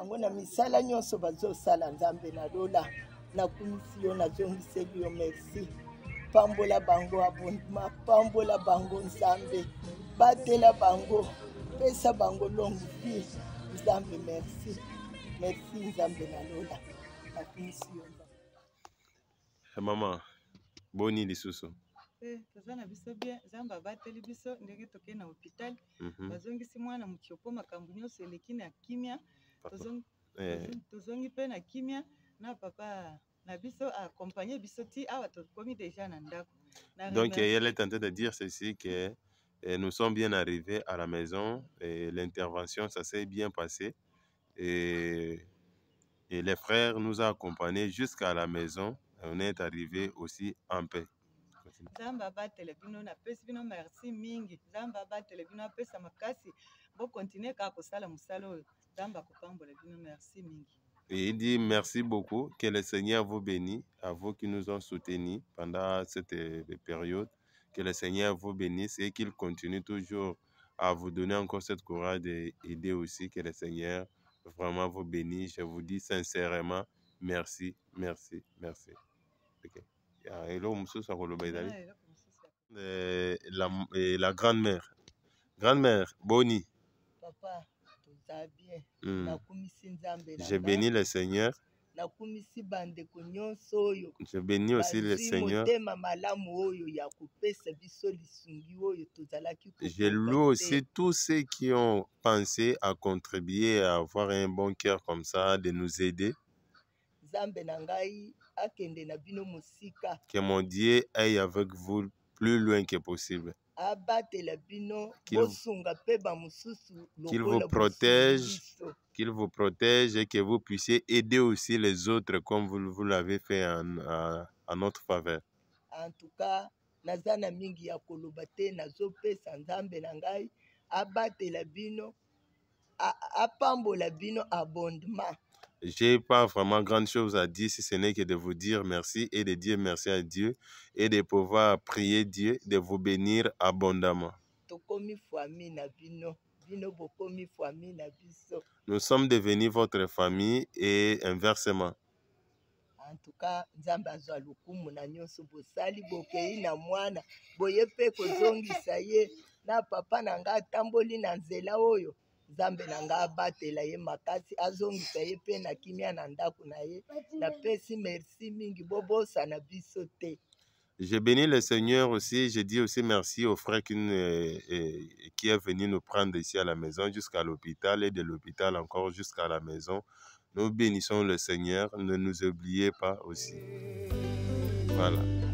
bango na misala nyonso bazosala nzambe na lola nakumisi yo nazongiseli yo merci pambola bango abondima pambola bango nzambe batela bango pesa bango longue vie nzambe merci merci nzambe na lola nakumisi yo Maman boni lisusu toza na biso bien nzambe abateli biso ndenge tokei na hôpital bazongisi mwana mokiopo makambo nyonso eleki na kimia tozongi mpe na kimia na papa na biso accompagné biso ti awa tokomi déjà na ndako. Donc elle est en train de dire ceci que nous sommes bien arrivés à la maison et l'intervention ça s'est bien passé et les frères nous ont accompagnés jusqu'à la maison et on est arrivé aussi en paix. Nzambe abatele bino napesi bino merci mingi nzambe abatele bino apesa makasi bokontinue kaka kosala mosala oyo nzambe akopambola bino merci mingi. Et il dit merci beaucoup, que le Seigneur vous bénisse, à vous qui nous ont soutenus pendant cette période, que le Seigneur vous bénisse et qu'il continue toujours à vous donner encore cette courage d'aider aussi, que le Seigneur vraiment vous bénisse. Je vous dis sincèrement merci, merci, merci. Okay. La grand-mère. Grand-mère, Boni. Papa, toza bien. Je bénis le Seigneur. Je bénis aussi le Seigneur. Je loue aussi tous ceux qui ont pensé à contribuer à avoir un bon cœur comme ça, de nous aider. Que mon Dieu aille avec vous plus loin que possible. Qu'il vous protège et que vous puissiez aider aussi les autres comme vous l'avez fait en notre faveur. En tout cas, nazana mingi ya koloba te nazopesa nzambe na ngai abatela bino apambola bino abondement. J'ai pas vraiment grande chose à dire si ce n'est que de vous dire merci et de dire merci à Dieu et de pouvoir prier Dieu de vous bénir abondamment. Nous sommes devenus votre famille et inversement. En tout cas, nzambe azwa lokumu na nyonso bosali bokei na mwana boyepe kozongisa ye na papa na nga atamboli na nzela oyo nzambe na nga abatela ye makasi azongisa ye pe na kimia na ndako na ye na pesi merci mingi bobosa na biso te. Je bénis le Seigneur aussi, je dis aussi merci au frère qui est venu nous prendre ici à la maison jusqu'à l'hôpital et de l'hôpital encore jusqu'à la maison. Nous bénissons le Seigneur, ne nous oubliez pas aussi. Voilà.